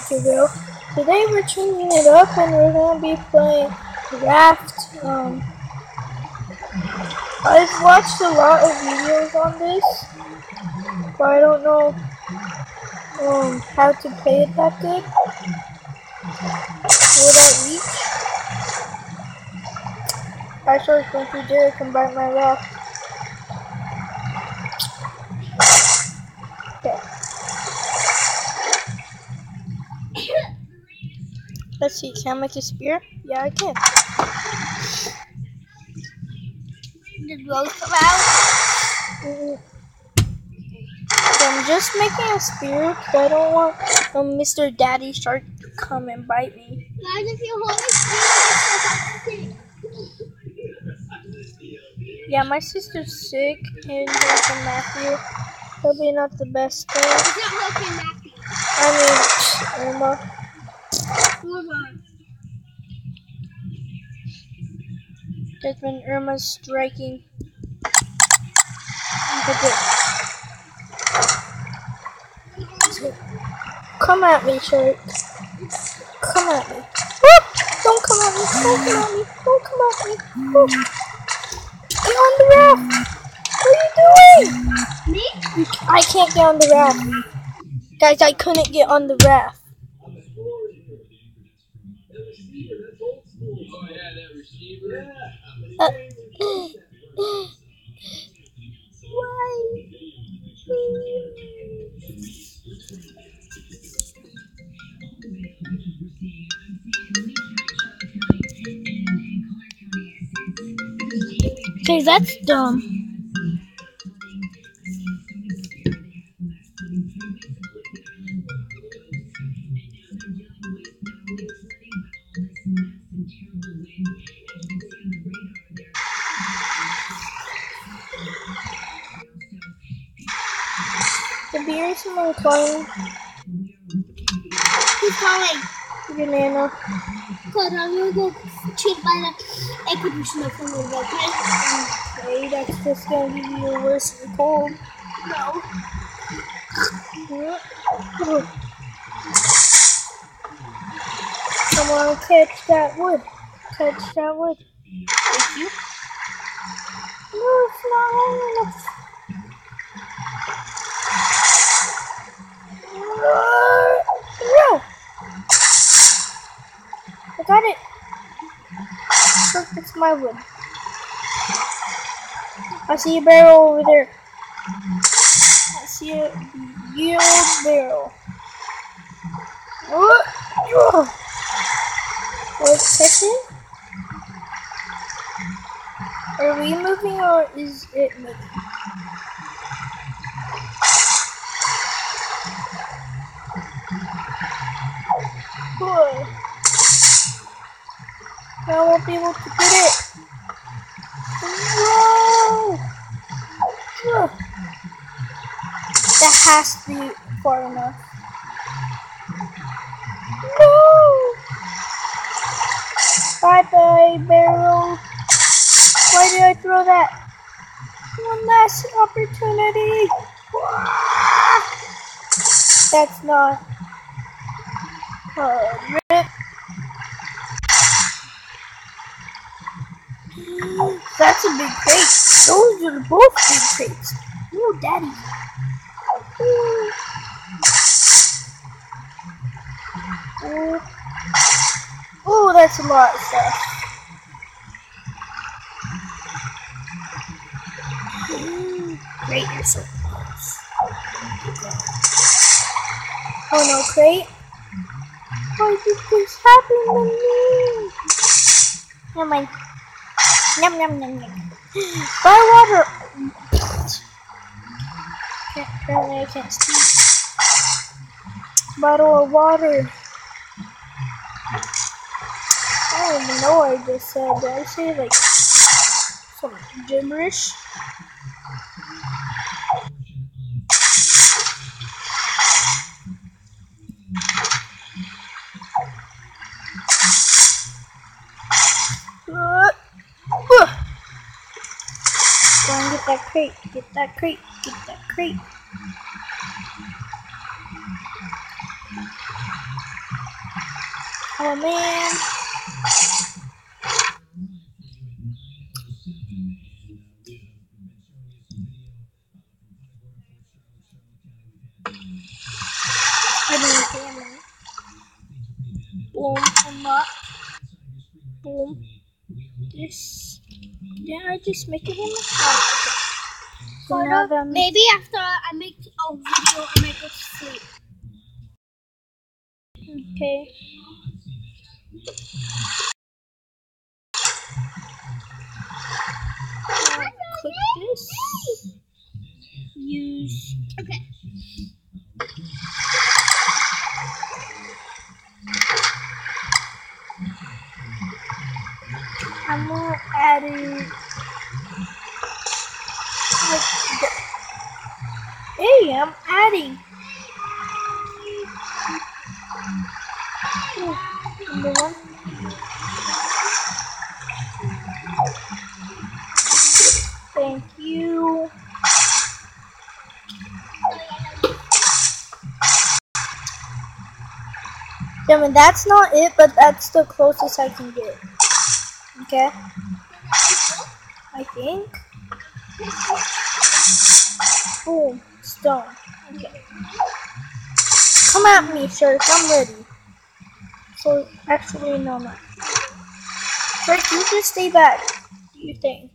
tutorial. Today we're changing it up and we're gonna be playing Raft. I've watched a lot of videos on this, but I don't know how to play it that good. Will I reach? Actually, I think we did. I can buy my Raft. Okay. Let's see, can I make a spear? Yeah, I can. Did Rose come out? So I'm just making a spear because I don't want Mr. Daddy Shark to come and bite me. Guys, if you hold me, Yeah, my sister's sick and here's Matthew. Probably not the best thing. it's not looking happy. I mean, Irma. Hold on. That's when Irma's striking. Okay. So, come at me, Shark. Come at me. Oh, don't come at me. Don't come at me. Don't come at me. Oh. Get on the raft. What are you doing? Me? I can't get on the raft. Guys, I couldn't get on the raft. Why? Okay, that's dumb. The beer someone calling Who's calling? Banana. Good, I'm gonna go cheat by the air conditioner for a little bit, okay? Okay, that's just gonna give you a worse cold. No. Come on, catch that wood. Catch that wood. Thank you. No, it's not long enough. No! I got it. Look, it's my wood. I see a barrel over there. I see a yellow barrel. What? What's catching? Are we moving or is it moving? Good. I won't be able to get it. No! That has to be far enough. No! Bye-bye, barrel. Why did I throw that? One last opportunity. That's not rip. That's a big crate. Those are both big crates. Oh, daddy. Oh, that's a lot of stuff. Great, you're so close. Oh no, crate. Why did this happen to me? Never mind. Yum, yum, yum, yum. Buy water. Apparently I can't speak. Bottle of water. I don't even know what I just said. Did I say like some gibberish? Go and get that crate. Get that crate. Get that crate. Oh man. I don't care. Boom, unlock. Boom. This. Didn't I just make it in the house? So now that Maybe after I make a video, I might go to sleep. Okay. Click this. Use. Okay. I'm not adding. Hey, I'm adding. Number one. Thank you. I mean, that's not it, but that's the closest I can get. Okay? I think. Boom. Stone. Okay. Come at me, sir. I'm ready. So, actually, no, not. Sir, you just stay back. Do your thing.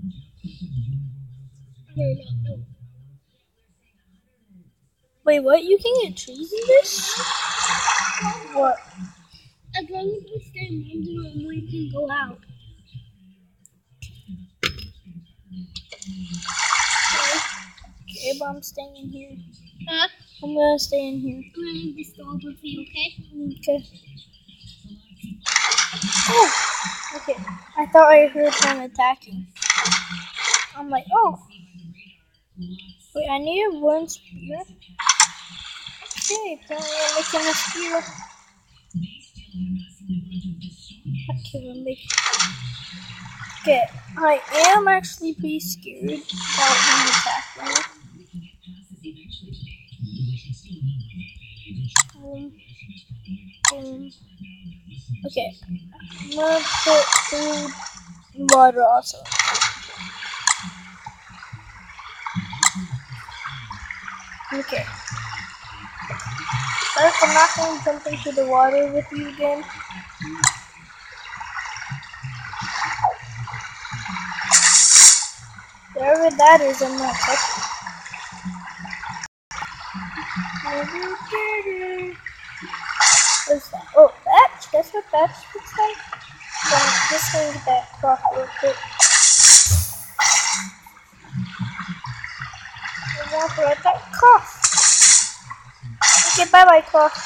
No. Wait, what? You can get trees in this? What? As long as we stay in the room, we can go out. Okay, but I'm staying in here. Huh? I'm gonna stay in here. I'm gonna leave this door open for you, okay? Okay. Oh! Okay. I thought I heard them attacking. I'm like, oh. Wait, I need a wooden spear. Okay, apparently I'm making a spear. Okay, I am actually pretty scared about him attacking me. Okay, I'm gonna put food and water also. Okay. First, I'm not going to jump into the water with you again. Wherever that is, I'm not touching. What's that? Oh, thatch? That's what thatch looks like? So I'm just going to get that cloth real quick. I want to write that cloth. Okay, bye-bye, cloth.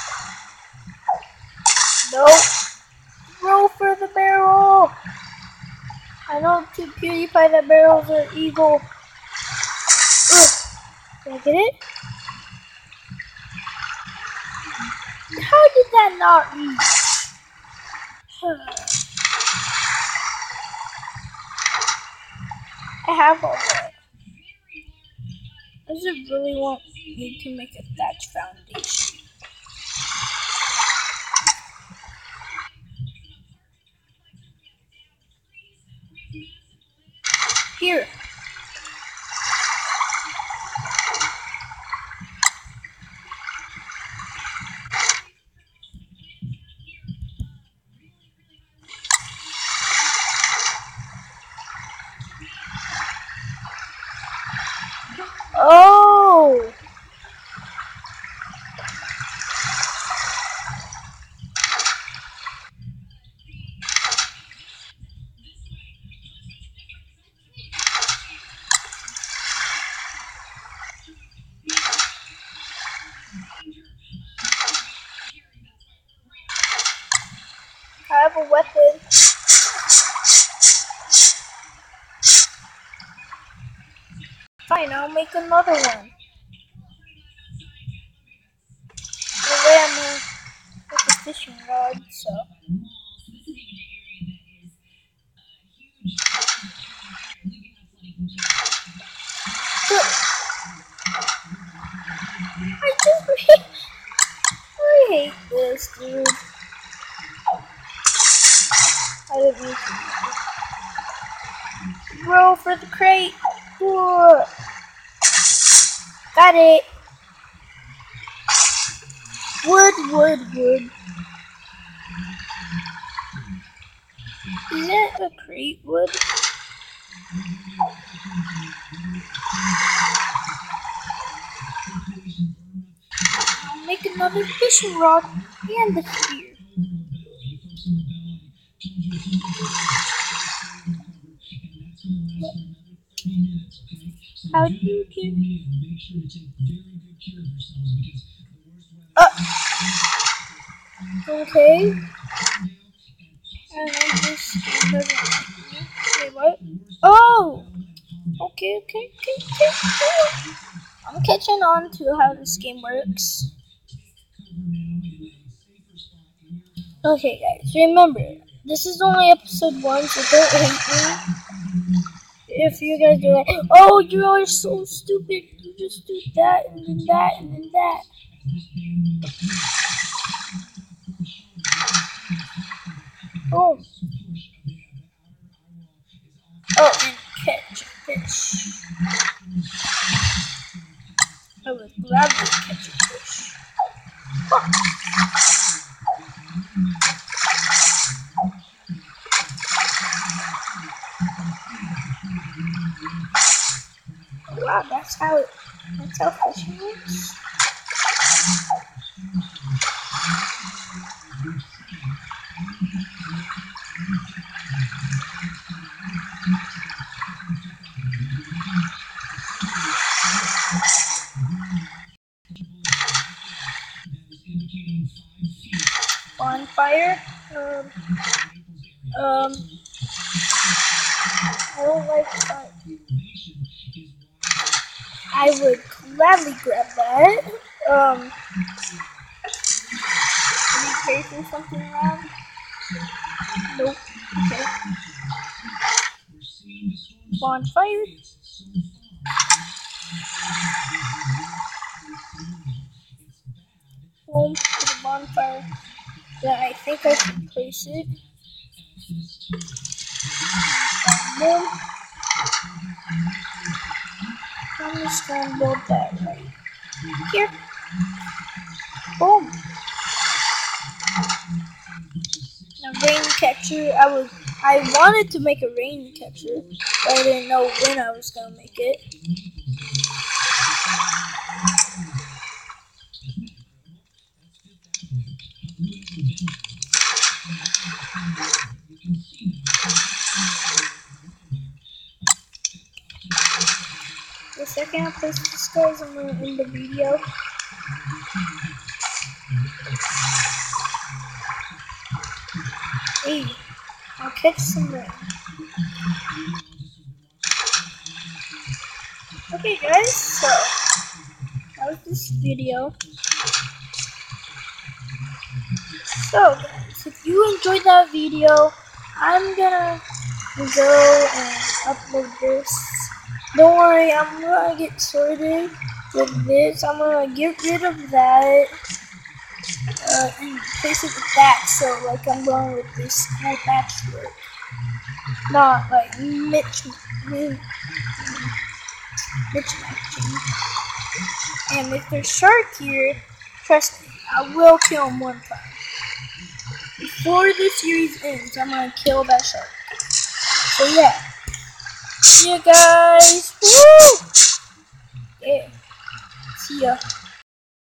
Nope. Roll for the barrel. I know to PewDiePie that barrels are evil. Ugh. Did I get it? How did that not reach? I have all that. I just really want me to make a thatch foundation. Here. Oh! I have a weapon. Fine, I'll make another one. The way I'm gonna make a fishing rod, so. I hate this, dude. didn't mean to. Roll for the crate. Whoa. Got it. Wood. Is that a crate wood? I'll make another fishing rod and the spear. How do you do? Okay. And I just wait, what? Oh! Okay. I'm catching on to how this game works. Okay, guys, remember, this is only episode 1, so don't hate me. If you guys do like, oh, you are so stupid, you just do that, and then that, and then that. Oh. Oh, and catch a fish. I would gladly catch a fish. Oh. Wow, that's how fishing works. Bonfire. I don't like that. I would gladly grab that. Can you carry something around? Nope. Okay. Bonfire. Boom to the bonfire. Then I think I should place it. Boom. I'm just gonna build that right here. Boom. Now rain catcher. I wanted to make a rain catcher, but I didn't know when I was gonna make it. The second I place this, guys, I'm gonna end the video. Hey, I'll catch some rain. Okay, guys, so that was this video. So, guys, if you enjoyed that video, I'm gonna go and upload this. Don't worry, I'm gonna get sorted with this. I'm gonna get rid of that and replace it with that. So, like, I'm going with this cool patchwork, not like mismatching. And if there's shark here, trust me, I will kill him one time. Before the series ends, I'm gonna kill that shark. So yeah. See ya, guys. Woo! Yeah. See ya.